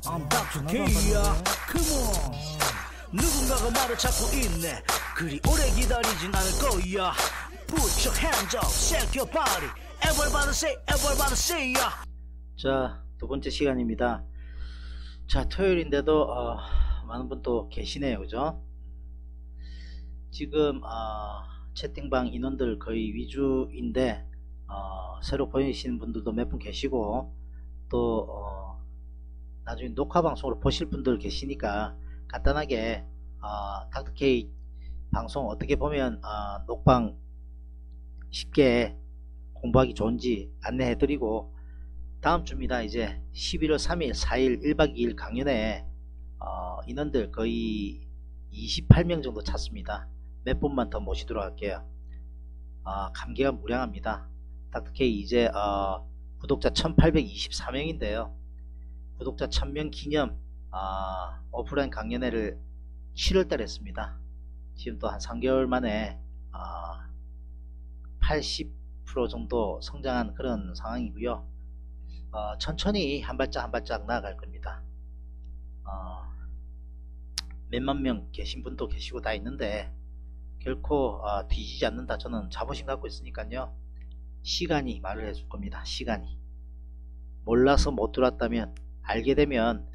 I'm Dr. K야. Come on. 누군가가 말을 찾고 있네. 그리 오래 기다리진 않을 거야. Put your hands up, shake your body. Everybody say, yeah. 자, 두 번째 시간입니다. 자, 토요일인데도 많은 분 또 계시네요, 그죠? 지금 채팅방 인원들 거의 위주인데 새로 보이시는 분들도 몇 분 계시고 또 나중에 녹화 방송으로 보실 분들 계시니까 간단하게 닥터케이 방송 어떻게 보면 녹방 쉽게 공부하기 좋은지 안내해 드리고, 다음 주입니다. 이제 11월 3일 4일 1박 2일 강연에 인원들 거의 28명 정도 찼습니다. 몇 분만 더 모시도록 할게요. 감개가 무량합니다. 닥터케이 이제 구독자 1824명인데요 구독자 1000명 기념 오프라인 강연회를 7월달에 했습니다. 지금 또 한 3개월 만에 80% 정도 성장한 그런 상황이고요. 천천히 한 발짝 한 발짝 나아갈 겁니다. 몇만 명 계신 분도 계시고 다 있는데 결코 뒤지지 않는다. 저는 자부심 갖고 있으니까요. 시간이 말을 해줄 겁니다. 시간이. 몰라서 못 들어왔다면 알게 되면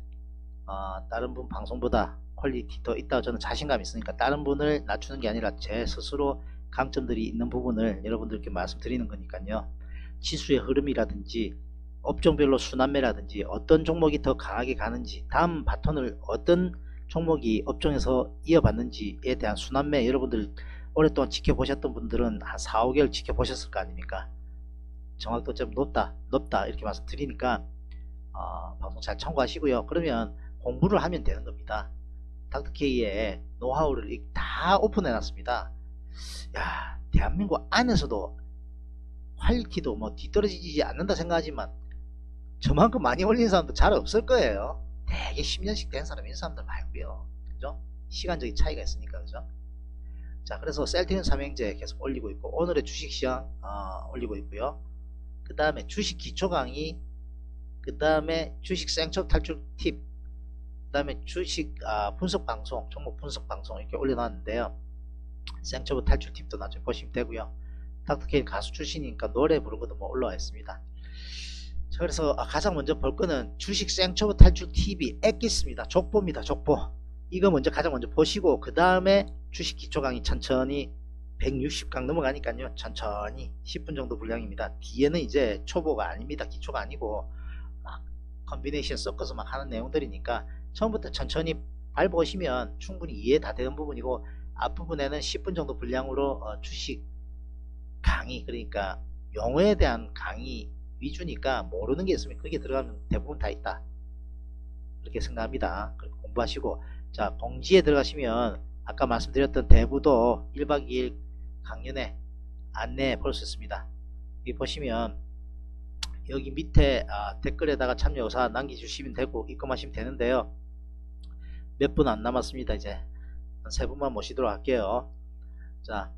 다른 분 방송보다 퀄리티 더 있다고 저는 자신감이 있으니까 다른 분을 낮추는 게 아니라 제 스스로 강점들이 있는 부분을 여러분들께 말씀드리는 거니까요. 지수의 흐름이라든지 업종별로 순환매라든지 어떤 종목이 더 강하게 가는지, 다음 바톤을 어떤 종목이 업종에서 이어받는지에 대한 순환매, 여러분들 오랫동안 지켜보셨던 분들은 한 4, 5개월 지켜보셨을 거 아닙니까? 정확도 좀 높다 이렇게 말씀드리니까 방송 잘 참고하시고요. 그러면 공부를 하면 되는 겁니다. 닥터케이의 노하우를 다 오픈해 놨습니다. 야, 대한민국 안에서도 퀄리티도 뭐 뒤떨어지지 않는다 생각하지만 저만큼 많이 올린 사람도 잘 없을 거예요. 되게 10년씩 된 사람, 이 사람들 말고요. 그죠? 시간적인 차이가 있으니까, 그죠? 자, 그래서 셀트리온 삼형제 계속 올리고 있고, 오늘의 주식시장 올리고 있고요. 그 다음에 주식 기초 강의, 그 다음에 주식 생첩 탈출 팁, 그 다음에 주식 분석 방송, 종목 분석 방송 이렇게 올려놨는데요. 생첩 탈출 팁도 나중에 보시면 되고요. 닥터케이 가수 출신이니까 노래 부른 것도 뭐 올라와 있습니다. 자, 그래서 가장 먼저 볼 거는 주식 생초보 탈출 TV 엑기스입니다. 족보입니다. 족보. 이거 먼저 가장 먼저 보시고, 그 다음에 주식 기초 강의 천천히 160강 넘어가니까요. 천천히 10분 정도 분량입니다. 뒤에는 이제 초보가 아닙니다. 기초가 아니고 막 컨비네이션 섞어서 막 하는 내용들이니까 처음부터 천천히 밟아오시면 충분히 이해 다 되는 부분이고, 앞부분에는 10분 정도 분량으로 주식 강의, 그러니까 용어에 대한 강의 위주니까 모르는 게 있으면 거기에 들어가면 대부분 다 있다 그렇게 생각합니다. 그렇게 공부하시고, 자, 봉지에 들어가시면 아까 말씀드렸던 대부도 1박 2일 강연에 안내 볼 수 있습니다. 여기 보시면 여기 밑에 댓글에다가 참여 의사 남겨주시면 되고 입금하시면 되는데요. 몇 분 안 남았습니다. 이제 한 3분만 모시도록 할게요. 자,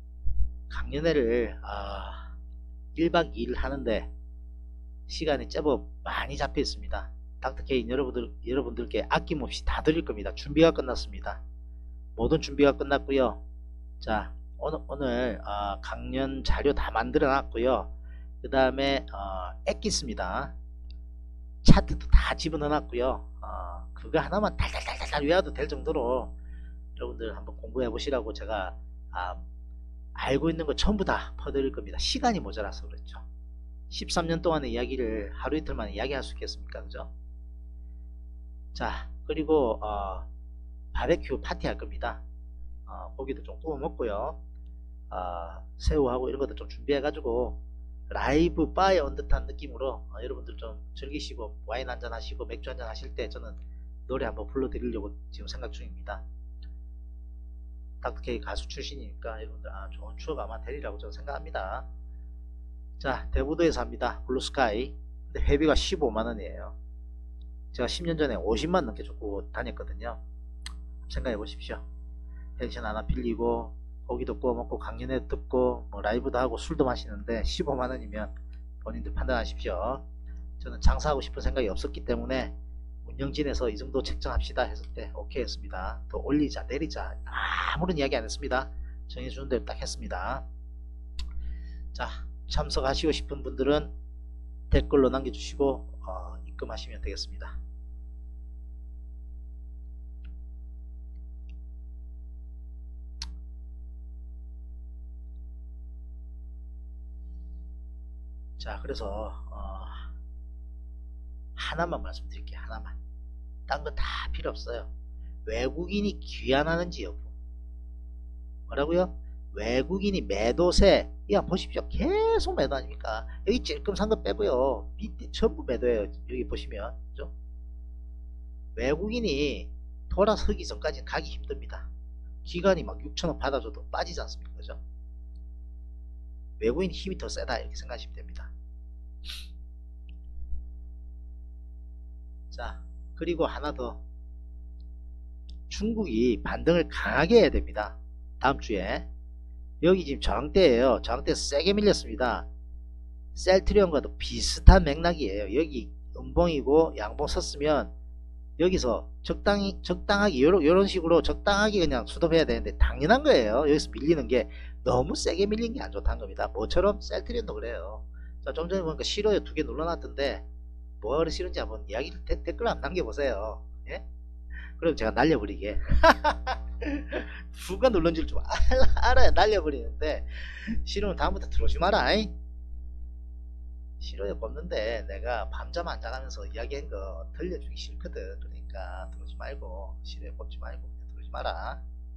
강연회를 1박 2일 하는데 시간이 제법 많이 잡혀 있습니다. 닥터케이 여러분들께 아낌없이 다 드릴 겁니다. 준비가 끝났습니다. 모든 준비가 끝났고요. 자, 오늘 강연 자료 다 만들어 놨고요. 그 다음에 엑기스입니다. 차트도 다 집어넣어 놨고요. 그거 하나만 달달달달 외워도 될 정도로 여러분들 한번 공부해 보시라고 제가 알고 있는 거 전부 다 퍼드릴 겁니다. 시간이 모자라서 그렇죠. 13년 동안의 이야기를 하루 이틀 만에 이야기할 수 있겠습니까? 그죠? 자, 그리고 바베큐 파티 할 겁니다. 고기도 좀 구워 먹고요. 새우하고 이런 것도 좀 준비해 가지고 라이브 바에 온 듯한 느낌으로 여러분들 좀 즐기시고 와인 한잔 하시고 맥주 한잔 하실 때 저는 노래 한번 불러 드리려고 지금 생각 중입니다. 닥터케이 가수 출신이니까 여러분들 좋은 추억 아마 되리라고 저는 생각합니다. 자, 대부도에서 합니다. 블루스카이. 근데 회비가 15만원이에요 제가 10년 전에 50만 넘게 줬고 다녔거든요. 생각해 보십시오. 펜션 하나 빌리고 고기도 구워 먹고 강연회 듣고 뭐 라이브도 하고 술도 마시는데 15만원이면 본인들 판단하십시오. 저는 장사하고 싶은 생각이 없었기 때문에 운영진에서 이 정도 책정합시다 했을 때 오케이 했습니다. 더 올리자 내리자 아무런 이야기 안 했습니다. 정해주는 대로 딱 했습니다. 자, 참석하시고 싶은 분들은 댓글로 남겨주시고 입금하시면 되겠습니다. 자, 그래서 하나만 말씀드릴게요. 하나만. 딴 거 다 필요 없어요. 외국인이 귀환하는지 여부. 뭐라고요? 외국인이 매도세. 야, 보십시오. 계속 매도 아닙니까? 여기 찔끔 산 거 빼고요. 밑에 전부 매도예요. 여기 보시면. 그죠? 외국인이 돌아서기 전까지는 가기 힘듭니다. 기관이 막 6천원 받아줘도 빠지지 않습니까? 그죠? 외국인 힘이 더 세다. 이렇게 생각하시면 됩니다. 자, 그리고 하나 더. 중국이 반등을 강하게 해야 됩니다. 다음 주에. 여기 지금 저항대예요. 저항대 세게 밀렸습니다. 셀트리온과도 비슷한 맥락이에요. 여기 음봉이고 양봉 섰으면 여기서 적당하게 요런 식으로 적당하게 그냥 수급해야 되는데 당연한 거예요. 여기서 밀리는 게 너무 세게 밀린 게 안 좋다는 겁니다. 뭐처럼 셀트리온도 그래요. 자, 좀 전에 보니까 싫어요 2개 눌러놨던데 뭐가 싫은지 한번 이야기를 댓글 한번 남겨보세요. 예? 그럼 제가 날려버리게. 누가 눌른 줄 좀 알아야 날려버리는데 싫으면 다음부터 들어오지 마라. 싫어요 뽑는데 내가 밤잠 안 자가면서 이야기한 거 들려주기 싫거든. 그러니까 들어오지 말고 싫어요 뽑지 말고 그냥 들어오지 마라.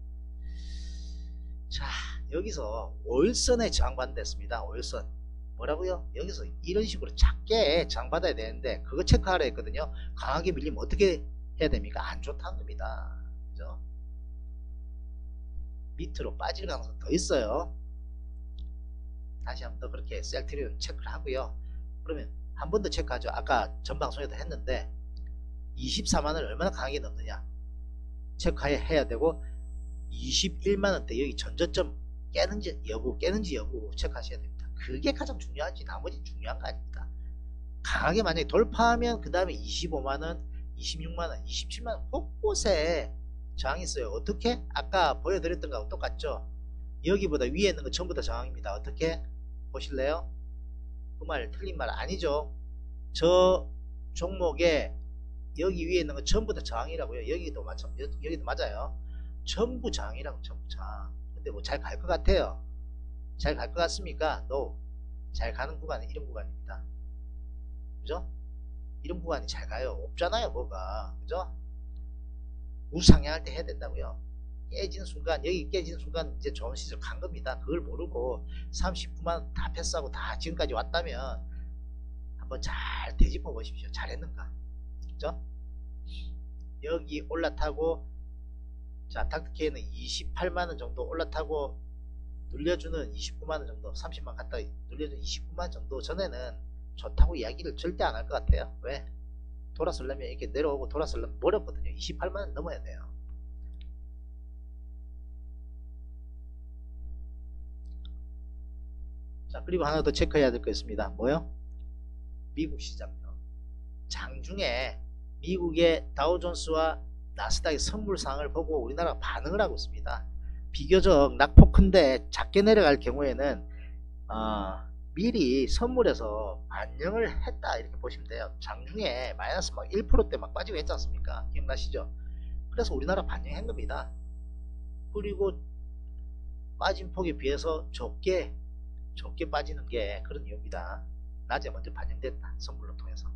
자, 여기서 5일선에 저항받는댔습니다. 5일선 뭐라고요? 여기서 이런 식으로 작게 저항받아야 되는데 그거 체크하라 했거든요. 강하게 밀리면 어떻게 해야 됩니까? 안 좋다는 겁니다. 그죠? 밑으로 빠질 가능성 더 있어요. 다시 한 번 더 그렇게 셀트리온 체크를 하고요. 그러면 한 번 더 체크하죠. 아까 전 방송에도 했는데 24만원을 얼마나 강하게 넣느냐 체크해야 되고 21만원대 여기 전저점 깨는지 여부 체크하셔야 됩니다. 그게 가장 중요하지 나머지 중요한 거 아닙니다. 강하게 만약에 돌파하면 그 다음에 25만원 26만원 27만원 곳곳에 저항이 있어요. 어떻게? 아까 보여드렸던 거하고 똑같죠. 여기보다 위에 있는 거 전부 다 저항입니다. 어떻게? 보실래요? 그 말 틀린 말 아니죠. 저 종목에 여기 위에 있는 거 전부 다 저항이라고요. 여기도 맞아요. 전부 저항이라고. 전부 저항. 근데 뭐 잘 갈 것 같아요? 잘 갈 것 같습니까? No. 잘 가는 구간은 이런 구간입니다. 그죠? 이런 구간이 잘 가요. 없잖아요 뭐가. 그죠? 우상향할 때 해야 된다고요. 깨지는 순간 여기 깨지는 순간 이제 좋은 시절 간 겁니다. 그걸 모르고 39만원 다 패스하고 다 지금까지 왔다면 한번 잘 되짚어 보십시오. 잘했는가. 그죠? 여기 올라타고 자 닥터케이는 28만원 정도 올라타고 눌려주는 29만원 정도 30만 갖다 눌려주는 29만원 정도 전에는 좋다고 이야기를 절대 안 할 것 같아요. 왜? 돌아서려면 이렇게 내려오고 돌아서려면 어렵거든요. 28만원 넘어야 돼요. 자, 그리고 하나 더 체크해야 될 거 있습니다. 뭐요? 미국 시장요. 장중에 미국의 다우존스와 나스닥의 선물상을 보고 우리나라가 반응을 하고 있습니다. 비교적 낙폭 큰데 작게 내려갈 경우에는 미리 선물에서 반영을 했다 이렇게 보시면 돼요. 장중에 마이너스 막 1%대 막 빠지고 했지 않습니까? 기억나시죠? 그래서 우리나라 반영한 겁니다. 그리고 빠진 폭에 비해서 적게 빠지는 게 그런 이유입니다. 낮에 먼저 반영됐다. 선물로 통해서.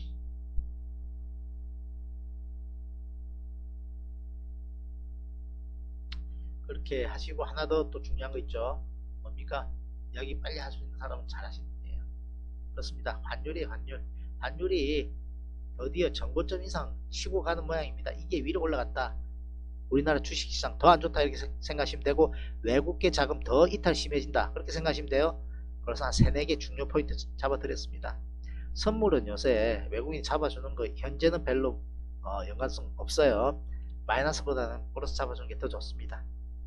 그렇게 하시고 하나 더 또 중요한 거 있죠. 뭡니까? 여기 빨리 할 수 있는 사람은 잘 하시는 분이에요. 그렇습니다. 환율이에요. 환율이 드디어 정고점 이상 치고 가는 모양입니다. 이게 위로 올라갔다. 우리나라 주식시장 더 안 좋다 이렇게 생각하시면 되고 외국계 자금 더 이탈 심해진다 그렇게 생각하시면 돼요. 그래서 한 3-4개 중요 포인트 잡아드렸습니다. 선물은 요새 외국인이 잡아주는 거 현재는 별로 연관성 없어요. 마이너스보다는 플러스 잡아주는 게 더 좋습니다.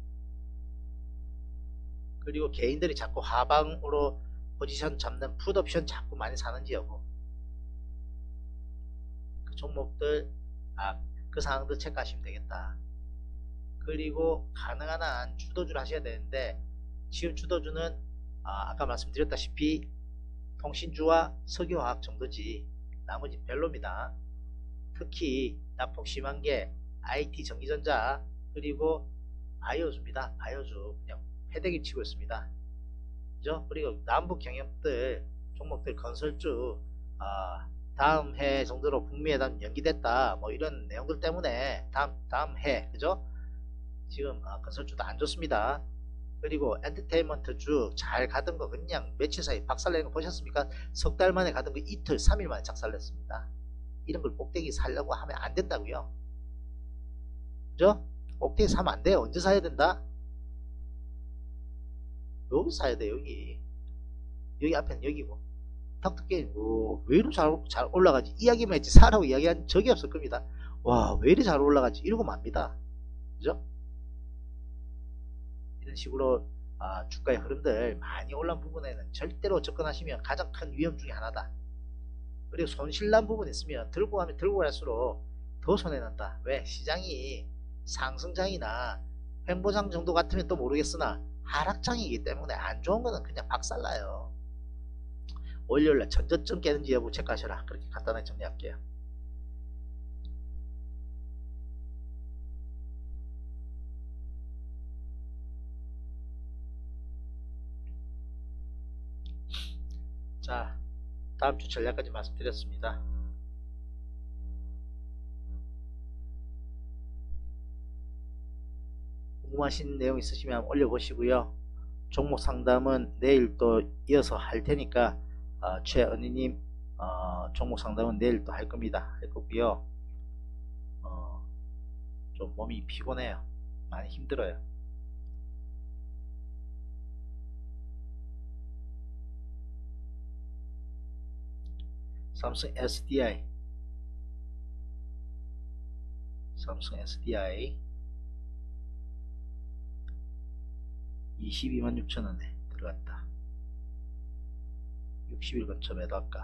그리고 개인들이 자꾸 하방으로 포지션 잡는 풋옵션 자꾸 많이 사는지 여부 그 종목들 그 상황도 체크하시면 되겠다. 그리고 가능한 한 주도주를 하셔야 되는데 지금 주도주는 아까 말씀드렸다시피 통신주와 석유화학 정도지 나머지 별로입니다. 특히 낙폭 심한 게 IT 전기전자 그리고 바이오주입니다. 바이오주 그냥 패대기 치고 있습니다. 그죠? 그리고 남북 경협들 종목들 건설주 다음 해 정도로 북미회담 연기됐다 뭐 이런 내용들 때문에 다음 해 그죠? 지금 건설주도 안 좋습니다. 그리고 엔터테인먼트주 잘 가던 거 그냥 며칠 사이 박살내는 거 보셨습니까? 석 달 만에 가던 거 이틀 3일 만에 작살냈습니다. 이런 걸 꼭대기 살려고 하면 안 된다고요. 그죠? 꼭대기 사면 안 돼요. 언제 사야 된다? 여기 사야 돼. 여기 앞에는 여기고 탁탁게 왜 이렇게 잘 올라가지? 이야기만 했지 사라고 이야기한 적이 없을 겁니다. 와 왜 이렇게 잘 올라가지? 이러고 맙니다. 그죠? 이런 식으로 주가의 흐름들 많이 올라온 부분에는 절대로 접근하시면 가장 큰 위험 중에 하나다. 그리고 손실난 부분 있으면 들고 가면 들고 갈수록 더 손해난다. 왜? 시장이 상승장이나 횡보장 정도 같으면 또 모르겠으나 하락장이기 때문에 안 좋은 거는 그냥 박살나요. 월요일날 전저점 깨는지 여부 체크하셔라. 그렇게 간단하게 정리할게요. 자, 다음주 전략까지 말씀드렸습니다. 궁금하신 내용 있으시면 올려보시고요. 종목 상담은 내일 또 이어서 할 테니까 최은희님 종목 상담은 내일 또 할 겁니다. 할 거고요. 좀 몸이 피곤해요. 많이 힘들어요. 삼성 SDI 226,000원에 들어갔다. 60일 근처 매도할까.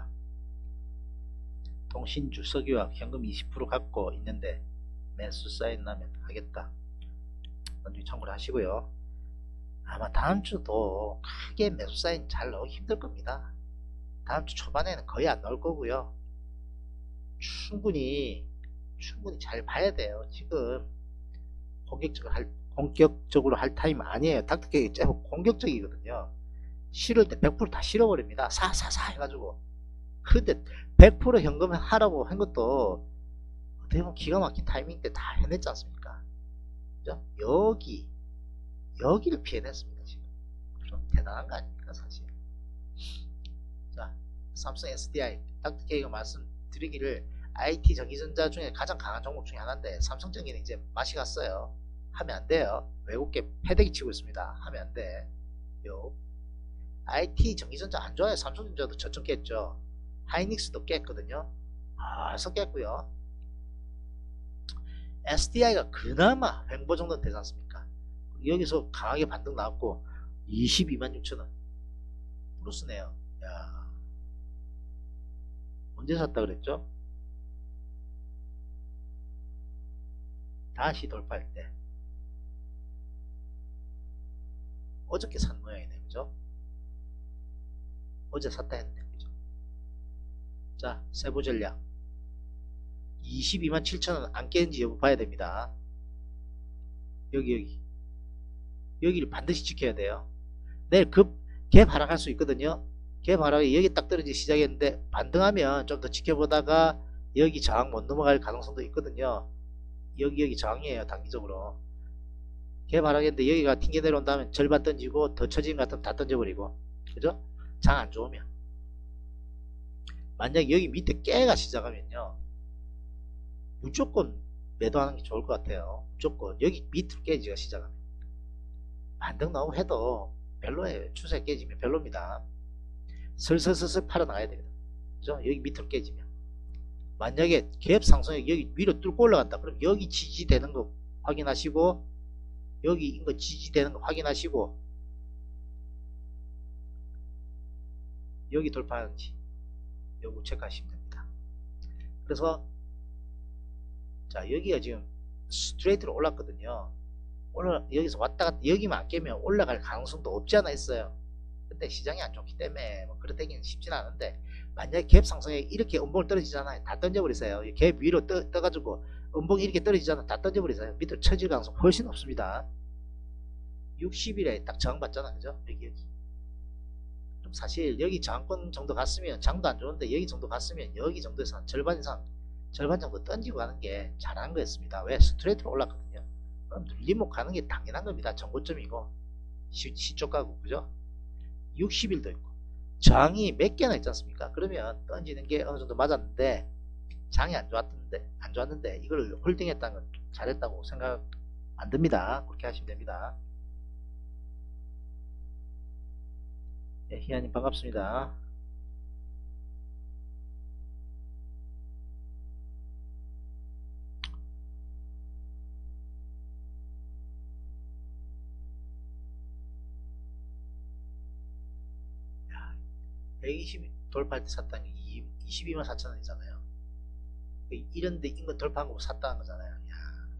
통신주 석유화학 현금 20% 갖고 있는데 매수 사인 나면 하겠다. 나중에 참고를 하시고요. 아마 다음주도 크게 매수 사인 잘 나오기 힘들 겁니다. 다음주 초반에는 거의 안 나올 거고요. 충분히 잘 봐야 돼요. 지금 공격적으로 할 타임 아니에요. 닥터케이 공격적이거든요. 실을 때 100% 다 실어버립니다. 사사사 해가지고. 근데 100% 현금 하라고 한 것도 어떻게 보면 기가 막힌 타이밍 때 다 해냈지 않습니까? 그죠? 여기를 피해냈습니다. 지금 좀 대단한 거 아닙니까 사실. 자, 삼성 SDI 닥터케이가 말씀드리기를 IT 전기전자 중에 가장 강한 종목 중에 하나인데 삼성전기는 이제 맛이 갔어요. 하면 안 돼요. 외국계 패대기 치고 있습니다. 하면 안 돼. IT 전기전자 안 좋아요. 삼성전자도 저점 깼죠. 하이닉스도 깼거든요. 벌써 깼고요. SDI가 그나마 횡보 정도 되지 않습니까? 여기서 강하게 반등 나왔고 226,000원 플러스네요. 야, 언제 샀다 그랬죠? 다시 돌파할 때 어저께 산 모양이네. 그죠? 어제 샀다 했네. 그죠? 자, 세부 전략 227,000원 안 깨는지 여부 봐야 됩니다. 여기를 반드시 지켜야 돼요. 내일 갭 하락할 수 있거든요. 갭 하락이 여기 딱 떨어지기 시작했는데 반등하면 좀 더 지켜보다가 여기 저항 못 넘어갈 가능성도 있거든요. 여기 저항이에요. 단기적으로 갭 하락했는데 여기가 튕겨 내려온다면 절반 던지고 더 처진 것 같으면 다 던져버리고. 그죠? 장 안 좋으면 만약 여기 밑에 깨가 시작하면요 무조건 매도하는 게 좋을 것 같아요. 무조건 여기 밑으로 깨지가 시작하면 반등 나오고 해도 별로예요. 추세 깨지면 별로입니다. 슬슬 팔아 나가야 됩니다. 그죠? 여기 밑으로 깨지면 만약에 갭 상승이 여기 위로 뚫고 올라간다 그럼 여기 지지되는 거 확인하시고 여기 이거 지지되는 거 확인하시고 여기 돌파하는지 요거 체크하시면 됩니다. 그래서 자, 여기가 지금 스트레이트로 올랐거든요. 여기서 왔다 갔다 여기만 안 깨면 올라갈 가능성도 없지 않아 있어요. 근데 시장이 안 좋기 때문에 뭐 그렇다기는 쉽진 않은데, 만약에 갭 상승에 이렇게 음봉을 떨어지잖아요. 다 던져버리세요. 갭 위로 떠가지고 음봉이 이렇게 떨어지잖아. 다 던져버리세요. 밑으로 쳐질 가능성 훨씬 없습니다. 60일에 딱 저항받잖아. 그죠? 여기. 그럼 사실 여기 저항권 정도 갔으면, 장도 안 좋은데 여기 정도 갔으면 여기 정도에서 한 절반 이상, 절반 정도 던지고 가는 게 잘하는 거였습니다. 왜? 스트레이트로 올랐거든요. 그럼 눌림목 가는 게 당연한 겁니다. 정고점이고 시쪽 가고, 그죠? 60일도 있고 저항이 몇 개나 있지 않습니까? 그러면 던지는 게 어느 정도 맞았는데 장이 안 좋았는데 이걸 홀딩했다는 건 잘했다고 생각 안 듭니다. 그렇게 하시면 됩니다. 네, 희아님 반갑습니다. 야, 120 돌파할 때 샀다는 게 22만 4천 원이잖아요. 이런데 인근 돌파한 거 샀다는 거잖아요. 야,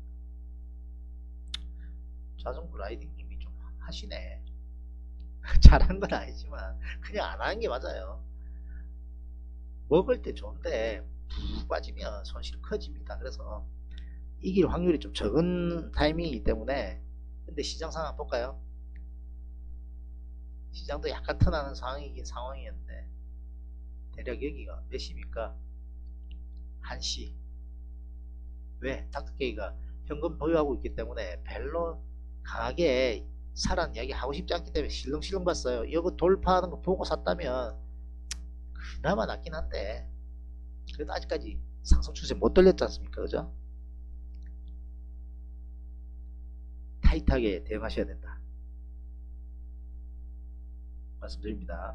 자전거 라이딩님이 좀 하시네. 잘한 건 아니지만 그냥 안 하는 게 맞아요. 먹을 때 좋은데 푹 빠지면 손실이 커집니다. 그래서 이길 확률이 좀 적은 타이밍이기 때문에. 근데 시장 상황 볼까요? 시장도 약간 턴하는 상황이긴 상황이었는데, 대략 여기가 몇 시입니까? 1시. 왜? 닥터케이가 현금 보유하고 있기 때문에 별로 강하게 사라는 이야기 하고 싶지 않기 때문에 실렁실렁 봤어요. 이거 돌파하는 거 보고 샀다면 그나마 낫긴 한데, 그래도 아직까지 상승 추세 못 돌렸지 않습니까? 그죠? 타이트하게 대응하셔야 된다 말씀드립니다.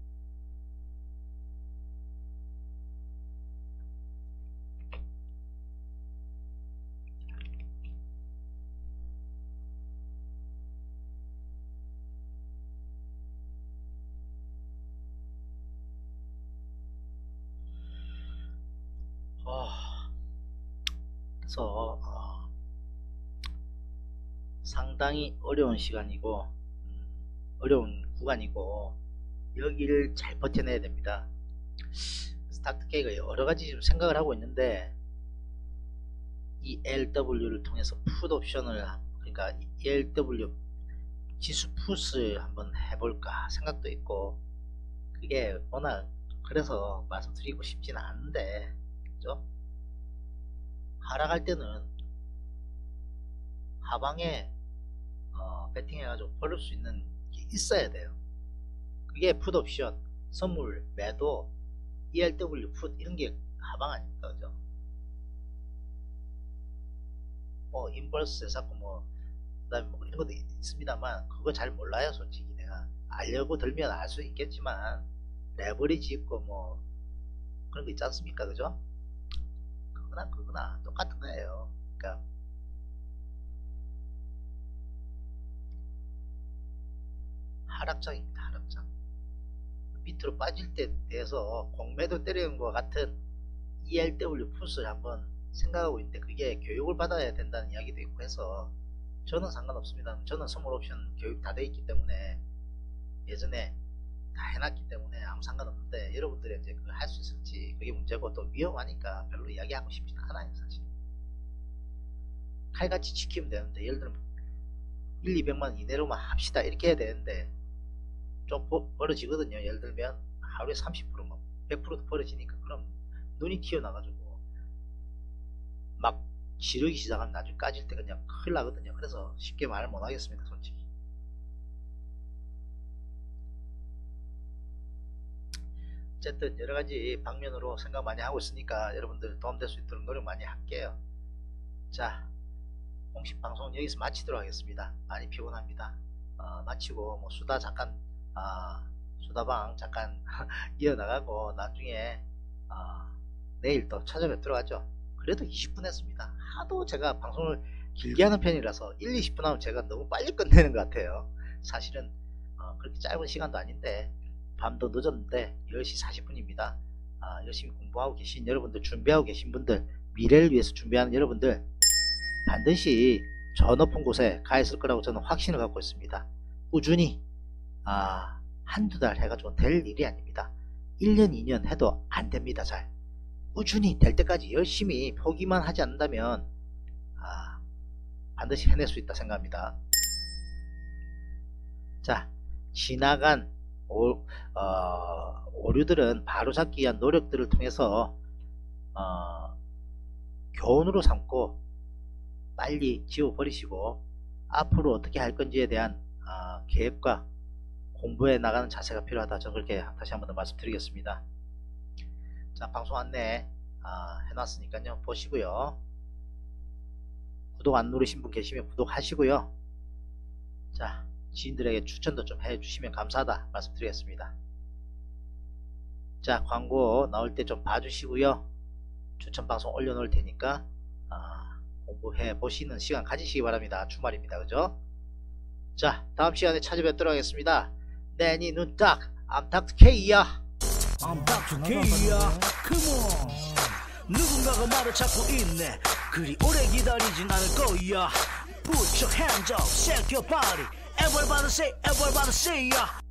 그래서 상당히 어려운 시간이고 어려운 구간이고 여기를 잘 버텨내야 됩니다. 그래서 닥터케이가 여러가지 좀 생각을 하고 있는데, 이 LW를 통해서 풋 옵션을, 그러니까 LW 지수 풋을 한번 해볼까 생각도 있고, 그게 워낙 그래서 말씀드리고 싶진 않은데, 그죠? 하락할 때는 하방에 배팅해가지고 벌릴 수 있는 게 있어야 돼요. 그게 풋 옵션, 선물, 매도, ERW 풋 이런 게 하방 아닙니까? 그죠? 뭐 인버스 해갖고 뭐 그다음에 뭐 이런 것도 있습니다만 그거 잘 몰라요. 솔직히 내가 알려고 들면 알 수 있겠지만 레버리지 있고 뭐 그런 거 있지 않습니까? 그죠? 그거나 똑같은 거예요. 그러니까 하락장입니다. 하락장. 밑으로 빠질 때 대해서 공매도 때리는 것 같은 ERW 풋을 한번 생각하고 있는데, 그게 교육을 받아야 된다는 이야기도 있고 해서 저는 상관없습니다. 저는 선물 옵션 교육 다 돼 있기 때문에, 예전에 다 해놨기 때문에 아무 상관없는데, 여러분들이 이제 그걸 할 수 있을지 그게 문제고, 또 위험하니까 별로 이야기하고 싶지는 않아요. 사실 칼같이 지키면 되는데, 예를 들면 1, 200만 이내로만 합시다 이렇게 해야 되는데 좀 벌어지거든요. 예를 들면 하루에 30% 뭐 100%도 벌어지니까, 그럼 눈이 튀어나가지고 막 지르기 시작하면 나중에 까질 때 그냥 큰일 나거든요. 그래서 쉽게 말을 못 하겠습니다. 솔직히. 어쨌든 여러가지 방면으로 생각 많이 하고 있으니까 여러분들 도움될 수 있도록 노력 많이 할게요. 자, 공식 방송은 여기서 마치도록 하겠습니다. 많이 피곤합니다. 마치고 뭐 수다 잠깐 수다방 잠깐 이어나가고, 나중에 내일 또 찾아뵙도록 하죠. 그래도 20분 했습니다. 하도 제가 방송을 길게 하는 편이라서 1, 20분 하면 제가 너무 빨리 끝내는 것 같아요. 사실은 그렇게 짧은 시간도 아닌데, 밤도 늦었는데 10시 40분입니다. 열심히 공부하고 계신 여러분들, 준비하고 계신 분들 미래를 위해서 준비하는 여러분들 반드시 저 높은 곳에 가 있을 거라고 저는 확신을 갖고 있습니다. 꾸준히 한두 달 해가지고 될 일이 아닙니다. 1년 2년 해도 안 됩니다. 잘 꾸준히 될 때까지 열심히 포기만 하지 않는다면 반드시 해낼 수 있다 생각합니다. 자, 지나간 오류들은 바로잡기 위한 노력들을 통해서 교훈으로 삼고 빨리 지워버리시고 앞으로 어떻게 할 건지에 대한 계획과 공부해 나가는 자세가 필요하다. 저는 그렇게 다시 한번 더 말씀드리겠습니다. 자, 방송 안내 해놨으니까요 보시고요. 구독 안 누르신 분 계시면 구독하시고요. 자, 지인들에게 추천도 좀 해주시면 감사하다 말씀드리겠습니다. 자, 광고 나올 때 좀 봐주시고요. 추천 방송 올려놓을 테니까 공부해 보시는 시간 가지시기 바랍니다. 주말입니다. 그죠? 자, 다음 시간에 찾아뵙도록 하겠습니다. 내니 눈딱 I'm Dr. K야. I'm Dr. K야. Come on. 누군가가 말을 찾고 있네. 그리 오래 기다리진 않을 거야. Put your hands up, shake your body. Everybody say, everybody say, yeah.